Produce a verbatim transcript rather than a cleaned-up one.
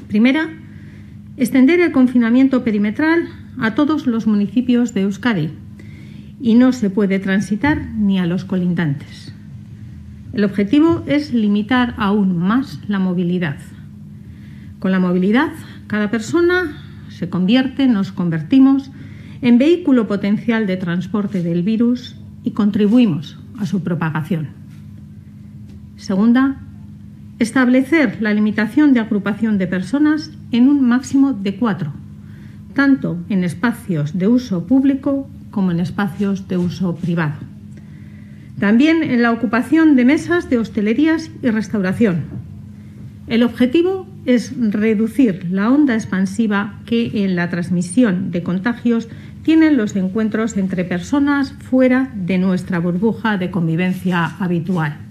Primera, extender el confinamiento perimetral a todos los municipios de Euskadi y no se puede transitar ni a los colindantes. El objetivo es limitar aún más la movilidad. Con la movilidad, cada persona se convierte, nos convertimos en vehículo potencial de transporte del virus y contribuimos a su propagación. Segunda, establecer la limitación de agrupación de personas en un máximo de cuatro, tanto en espacios de uso público como en espacios de uso privado. También en la ocupación de mesas de hostelerías y restauración. El objetivo es reducir la onda expansiva que en la transmisión de contagios tienen los encuentros entre personas fuera de nuestra burbuja de convivencia habitual.